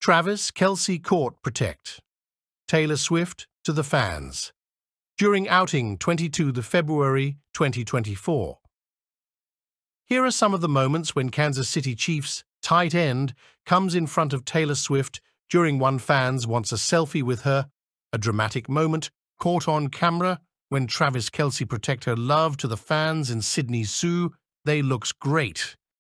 Travis Kelce court protect. Taylor Swift to the fans. During outing 22 February 2024. Here are some of the moments when Kansas City Chiefs tight end comes in front of Taylor Swift during one fans wants a selfie with her, a dramatic moment caught on camera when Travis Kelce protect her love to the fans in Sydney Zoo. They looks great.